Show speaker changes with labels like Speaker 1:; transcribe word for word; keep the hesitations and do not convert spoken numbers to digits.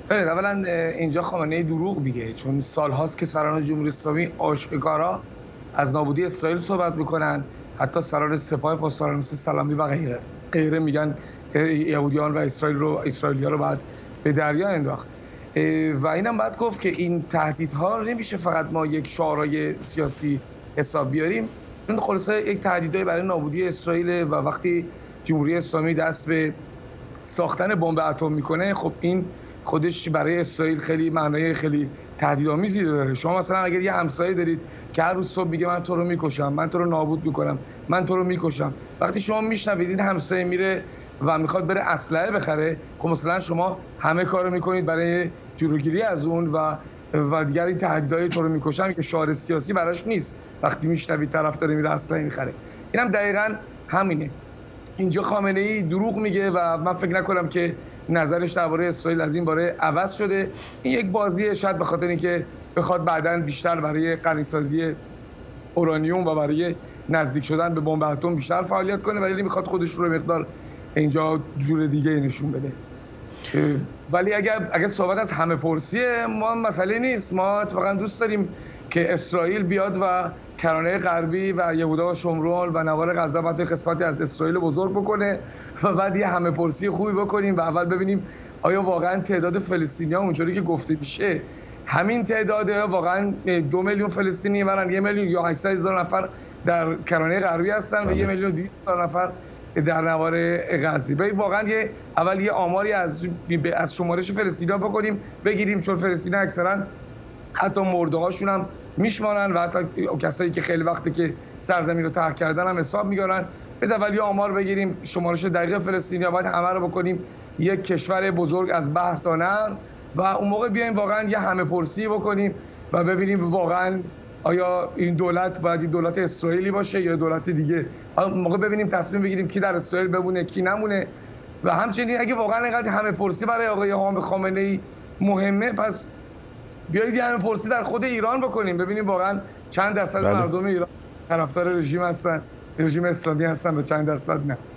Speaker 1: بله، اولا اینجا خامنه‌ای دروغ میگه، چون سالهاست که سران جمهوری اسلامی آشکارا از نابودی اسرائیل صحبت میکنن. حتی سران سپاه پاسداران مثل سلامی و غیره غیره میگن یهودیان و اسرائیل رو اسرائیلی‌ها رو باید به دریا انداخت. و اینم باید گفت که این تهدیدها نمیشه فقط ما یک شعارهای سیاسی حساب بیاریم. این خلاصه یک تهدیدای برای نابودی اسرائیل و وقتی جمهوری اسلامی دست به ساختن بمب اتم میکنه، خب این خودش برای اسرائیل خیلی معنای خیلی تهدیدآمیزی داره. شما مثلا اگر یه همسایه دارید که هر روز صبح میگه من تو رو میکشم، من تو رو نابود میکنم، من تو رو میکشم، وقتی شما میشنوید این همسایه میره و میخواد بره اسلحه بخره، خب مثلا شما همه کارو میکنید برای جلوگیری از اون و و دیگر این تهدیدهای تو رو میکشم که شعار سیاسی براش نیست. وقتی میشنوید طرف داره میره اسلحه میخره، اینم دقیقاً همینه. اینجا خامنه‌ای دروغ میگه و من فکر نکنم که نظرش درباره اسرائیل از این باره عوض شده. این یک بازیه، شاید به خاطر اینکه بخواد بعداً بیشتر برای غنیسازی اورانیوم و برای نزدیک شدن به بمب اتم بیشتر فعالیت کنه، ولی میخواد خودش رو مقدار اینجا جور دیگه نشون بده. ولی اگر اگر صحبت از همه پرسیه، ما مسئله نیست. ما اتفاقا دوست داریم که اسرائیل بیاد و کرانه غربی و یهودا و شمرون و نوار غزه و قسمتی از اسرائیل بزرگ بکنه و بعد یه همه پرسی خوبی بکنیم و اول ببینیم آیا واقعا تعداد فلسطینی‌ها اونجوری که گفته میشه همین تعداده، واقعا دو میلیون فلسطینی برن، یک میلیون یا هشتصد هزار نفر در کرانه غربی هستن و یک میلیون و دویست هزار نفر در نوار غزه. باید واقعا یه اول یه آماری از از شمارش فلسطینی‌ها بکنیم بگیریم، چون فلسطینی‌ها اکثرا حتی مرده‌هاشون هم میشمارن و حتی کسایی که خیلی وقته که سرزمین رو ترک کردن هم حساب می‌کنن. به اولی آمار بگیریم، شمارش دقیق فلسطینی‌ها، باید همه رو بکنیم یک کشور بزرگ از بحر تا نهر و اون موقع بیایم واقعا یه همه پرسی بکنیم و ببینیم واقعا آیا این دولت باید این دولت اسرائیلی باشه یا دولت دیگه. اون موقع ببینیم تصمیم بگیریم کی در اسرائیل بمونه کی نمونه. و همچنین اگه واقعا اینقدر همه پرسی برای آقای حامد خامنه‌ای مهمه، پس بیایید همه پرسی در خود ایران بکنیم، ببینیم واقعا چند درصد
Speaker 2: بله.
Speaker 1: مردم ایران طرفدار رژیم هستن، رژیم اسلامی هستن و چند درصد نه.